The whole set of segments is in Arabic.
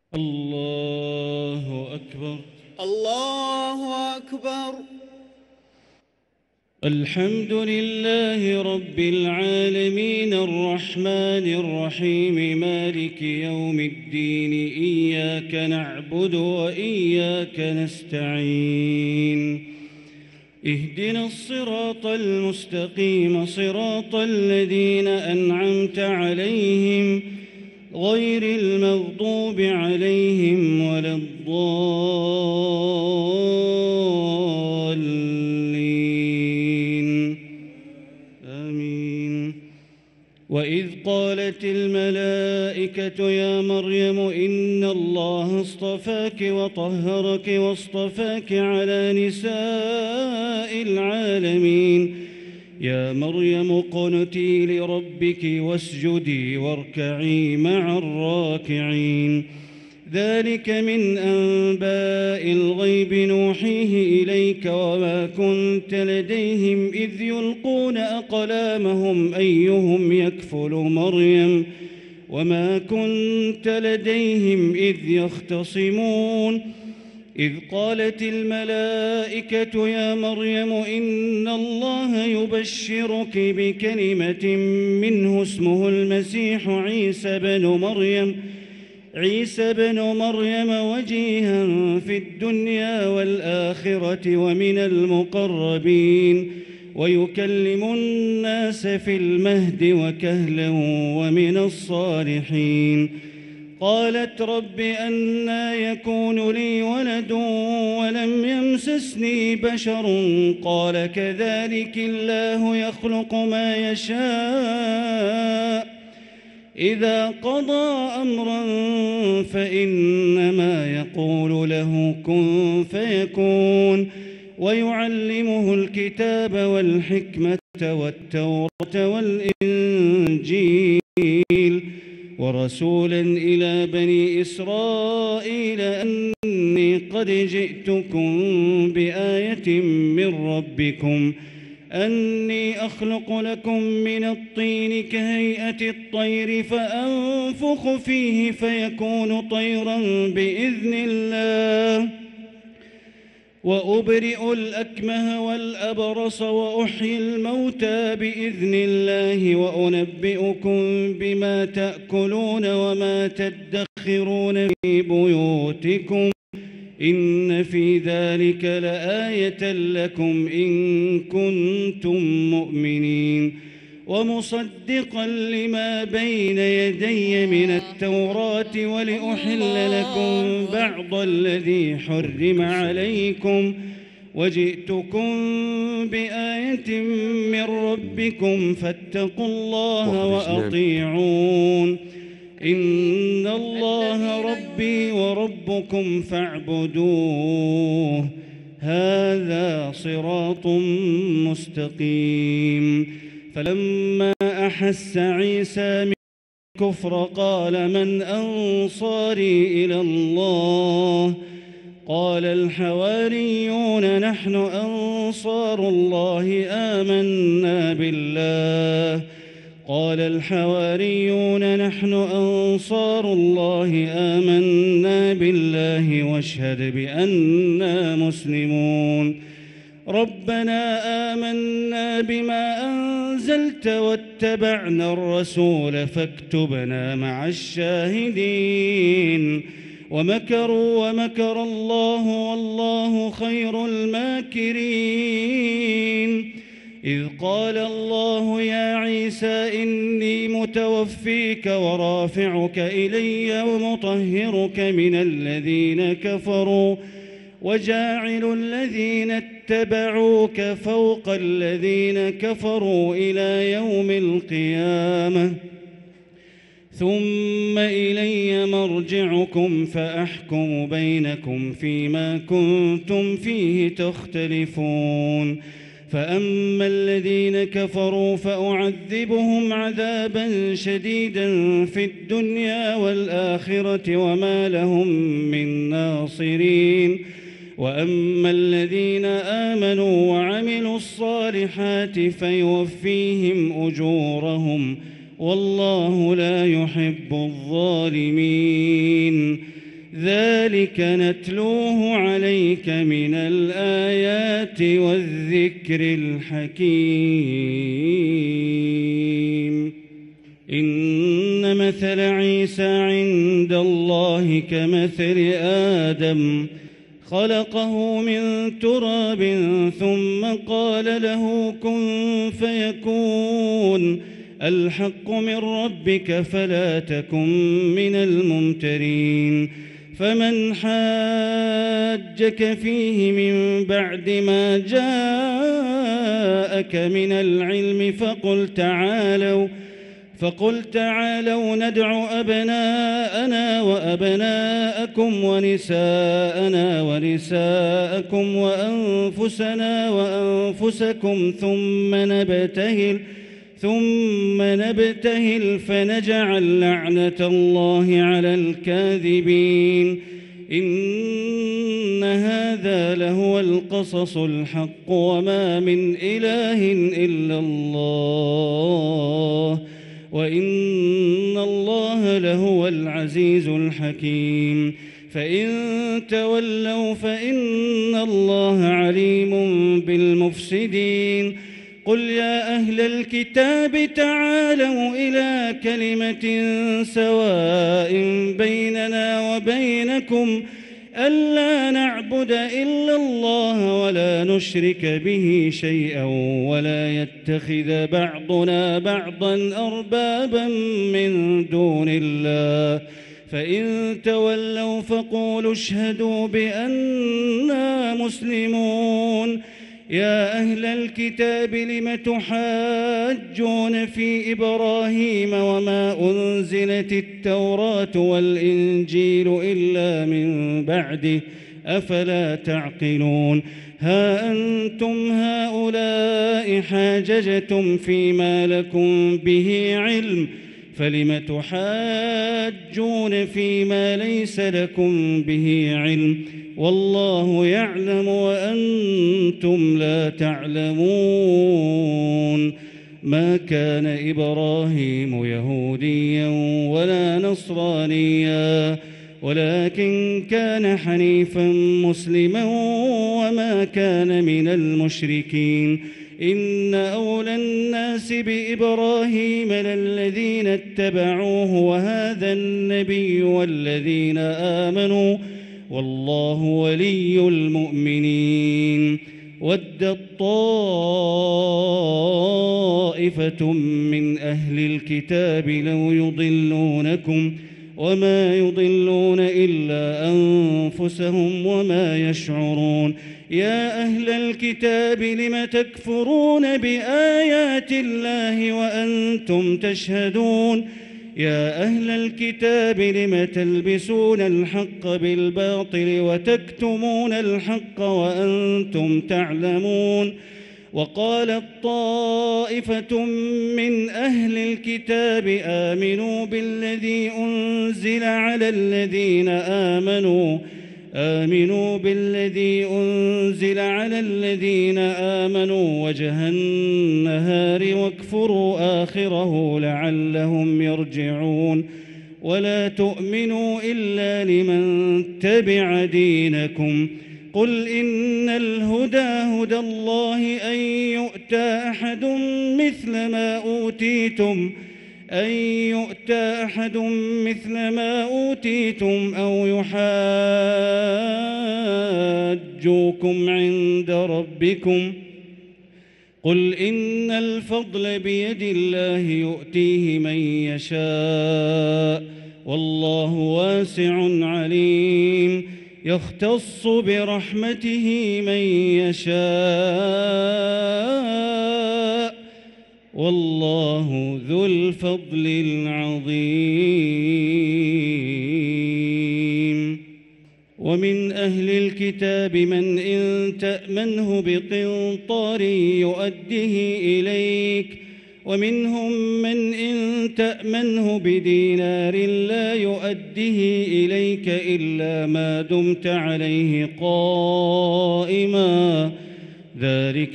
الله أكبر. الله أكبر. الحمد لله رب العالمين الرحمن الرحيم مالك يوم الدين إياك نعبد وإياك نستعين اهدنا الصراط المستقيم صراط الذين أنعمت عليهم غير المغضوب عليهم ولا الضالين آمين. وإذ قالت الملائكة يا مريم إن الله اصطفاك وطهرك واصطفاك على نساء العالمين يا مريم اقنتي لربك واسجدي واركعي مع الراكعين ذلك من أنباء الغيب نوحيه إليك وما كنت لديهم إذ يلقون أقلامهم أيهم يكفل مريم وما كنت لديهم إذ يختصمون إذ قالت الملائكة يا مريم إن الله يبشرك بكلمة منه اسمه المسيح عيسى بن مريم وجيها في الدنيا والآخرة ومن المقربين ويكلم الناس في المهد وكهلا ومن الصالحين قالت رب أنى يكون لي ولد ولم يمسسني بشر قال كذلك الله يخلق ما يشاء إذا قضى أمرا فإنما يقول له كن فيكون ويعلمه الكتاب والحكمة والتوراة والإنجيل ورسولا إلى بني إسرائيل أني قد جئتكم بآية من ربكم أني أخلق لكم من الطين كهيئة الطير فأنفخ فيه فيكون طيرا بإذن الله وأبرئ الأكمه والأبرص وأحيي الموتى بإذن الله وأنبئكم بما تأكلون وما تدخرون في بيوتكم إن في ذلك لآية لكم إن كنتم مؤمنين ومصدقا لما بين يدي من التوراة ولأحل لكم بعض الذي حرم عليكم وجئتكم بآية من ربكم فاتقوا الله وأطيعون إن الله ربي وربكم فاعبدوه هذا صراط مستقيم فلما أحس عيسى من الكفر قال من أنصاري إلى الله قال الحواريون نحن أنصار الله آمنا بالله قال الحواريون نحن أنصار الله آمنا بالله واشهد بأننا مسلمون ربنا آمنا بما أنزلت واتبعنا الرسول فاكتبنا مع الشاهدين ومكروا ومكر الله والله خير الماكرين إذ قال الله يا عيسى إني متوفيك ورافعك إلي ومطهرك من الذين كفروا وجاعل الذين اتبعوك فوق الذين كفروا إلى يوم القيامة ثم إلي مرجعكم فأحكم بينكم فيما كنتم فيه تختلفون فأما الذين كفروا فأعذبهم عذابا شديدا في الدنيا والآخرة وما لهم من ناصرين وأما الذين آمنوا وعملوا الصالحات فيوفيهم أجورهم والله لا يحب الظالمين ذلك نتلوه عليك من الآيات والذكر الحكيم. إن مثل عيسى عند الله كمثل آدم خلقه من تراب ثم قال له كن فيكون. الحق من ربك فلا تكن من الممترين. فمن حاجك فيه من بعد ما جاءك من العلم فقل تعالوا ندع أبناءنا وأبناءكم ونساءنا ونساءكم وأنفسنا وأنفسكم ثم نبتهل فنجعل لعنة الله على الكاذبين. إن هذا لهو القصص الحق وما من إله إلا الله وإن الله لهو العزيز الحكيم. فإن تولوا فإن الله عليم بالمفسدين. قل يا أهل الكتاب تعالوا إلى كلمة سواء بيننا وبينكم ألا نعبد إلا الله ولا نشرك به شيئا ولا يتخذ بعضنا بعضا أربابا من دون الله. فإن تولوا فقولوا اشهدوا بأننا مسلمون. يا أهل الكتاب لم تحاجون في إبراهيم وما أنزلت التوراة والإنجيل إلا من بعده أفلا تعقلون. ها أنتم هؤلاء حاججتم فيما لكم به علم فلم تحاجون فيما ليس لكم به علم والله يعلم وأنتم لا تعلمون. ما كان إبراهيم يهوديا ولا نصرانيا ولكن كان حنيفا مسلما وما كان من المشركين. إن أولى الناس بإبراهيم للذين اتبعوه وهذا النبي والذين آمنوا والله ولي المؤمنين. ودت طائفة من أهل الكتاب لو يضلونكم وما يضلون إلا أنفسهم وما يشعرون. يا أهل الكتاب لم تكفرون بآيات الله وأنتم تشهدون. يا أهل الكتاب لم تلبسون الحق بالباطل وتكتمون الحق وأنتم تعلمون. وقالت طائفة من أهل الكتاب آمنوا بالذي أنزل على الذين آمنوا وجه النهار واكفروا آخره لعلهم يرجعون. ولا تؤمنوا إلا لمن تبع دينكم. قل إن الهدى هدى الله أن يؤتى أحد مثل ما أوتيتم أو يحاجوكم عند ربكم. قل إن الفضل بيد الله يؤتيه من يشاء والله واسع عليم. يختص برحمته من يشاء والله ذو الفضل العظيم. ومن أهل الكتاب من إن تأمنه بقنطار يؤده إليك ومنهم من إن تأمنه بدينار لا يؤده إليك إلا ما دمت عليه قائما. ذلك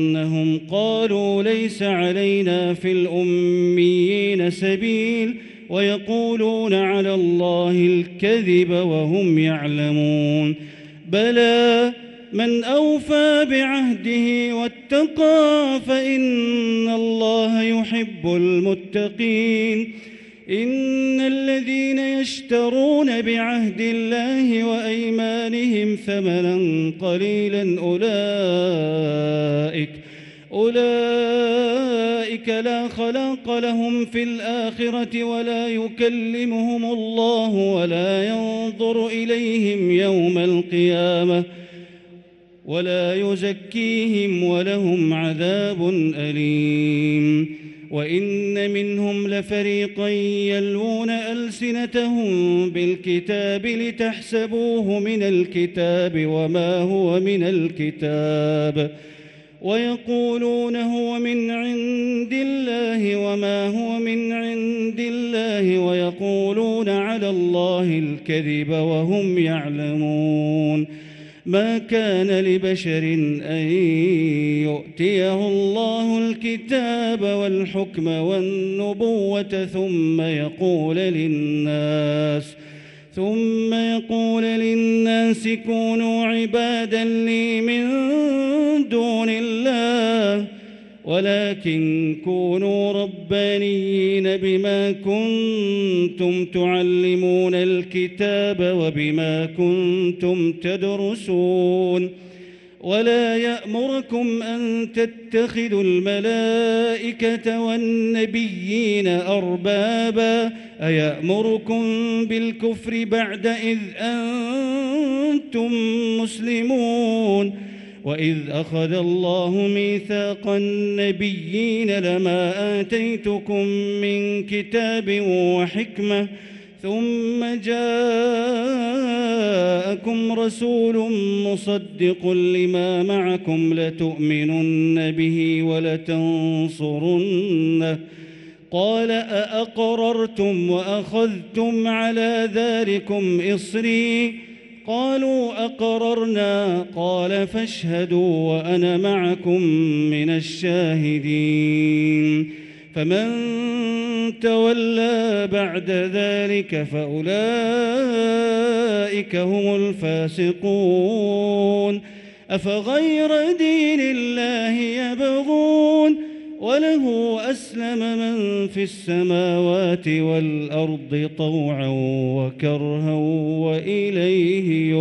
بأنهم قالوا ليس علينا في الأميين سبيل ويقولون على الله الكذب وهم يعلمون. بلى من أوفى بعهده واتقى فإن الله يحب المتقين. إن الذين يشترون بعهد الله وأيمانهم ثمنا قليلا أولئك لا خلاق لهم في الآخرة ولا يكلمهم الله ولا ينظر إليهم يوم القيامة ولا يزكيهم ولهم عذاب أليم. وإن منهم لفريقا يلوون ألسنتهم بالكتاب لتحسبوه من الكتاب وما هو من الكتاب ويقولون هو من عند الله وما هو من عند الله ويقولون على الله الكذب وهم يعلمون. ما كان لبشر أن يؤتيه الله الكتاب والحكم والنبوة ثم يقول للناس كونوا عبادا لي من دون الله ولكن كونوا ربانيين بما كنتم تعلمون الكتاب وبما كنتم تدرسون. ولا يأمركم أن تتخذوا الملائكة والنبيين أربابا أيأمركم بالكفر بعد إذ أنتم مسلمون. وإذ أخذ الله ميثاق النبيين لما آتيتكم من كتاب وحكمة ثم جاءكم رسول مصدق لما معكم لتؤمنن به ولتنصرنه قال أأقررتم وأخذتم على ذلكم إصري قالوا أقررنا قال فاشهدوا وأنا معكم من الشاهدين. فمن تولى بعد ذلك فأولئك هم الفاسقون. أفغير دين الله يبغون وله أسلم من في السماوات والأرض طوعا وكرها وإليه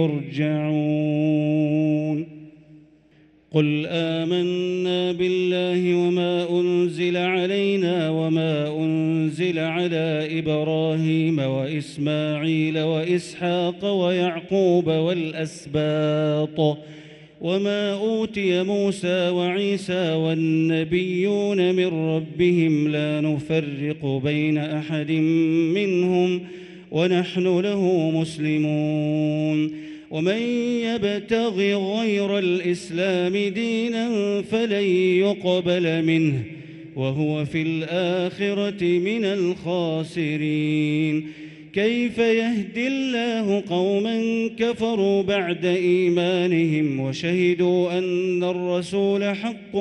يرجعون. قل آمنا بالله وما أنزل علينا وما أنزل على إبراهيم وإسماعيل وإسحاق ويعقوب والأسباط وما أوتي موسى وعيسى والنبيون من ربهم لا نفرق بين أحد منهم ونحن له مسلمون. ومن يبتغ غير الإسلام دينا فلن يقبل منه وهو في الآخرة من الخاسرين. كيف يهدي الله قوما كفروا بعد إيمانهم وشهدوا أن الرسول حق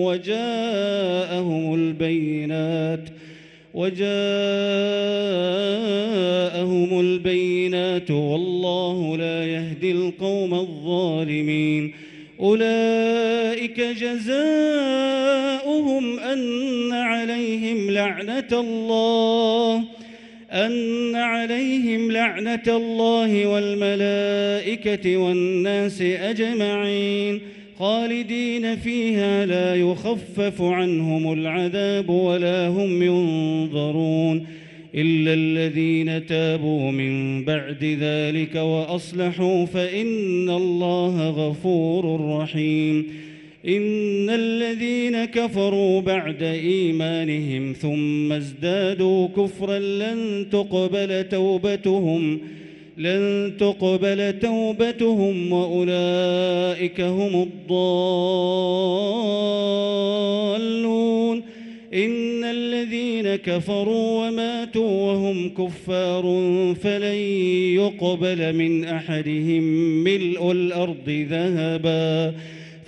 وجاءهم البينات والله لا يهدي القوم الظالمين. أولئك جزاؤهم أن عليهم لعنة الله والملائكة والناس أجمعين خالدين فيها لا يخفف عنهم العذاب ولا هم ينظرون إلا الذين تابوا من بعد ذلك وأصلحوا فإن الله غفور رحيم. إن الذين كفروا بعد إيمانهم ثم ازدادوا كفرا لن تقبل توبتهم وأولئك هم الضالون. إن الذين كفروا وماتوا وهم كفار فلن يقبل من أحدهم ملء الأرض ذهبا